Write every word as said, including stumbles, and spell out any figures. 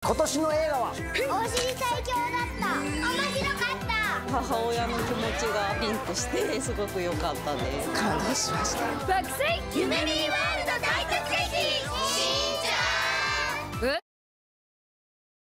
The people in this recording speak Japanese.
今年の映画はお尻最強だった面白かった母親の気持ちがリンクしてすごく良かったです。 感動しました。 爆睡夢見ワールド大活躍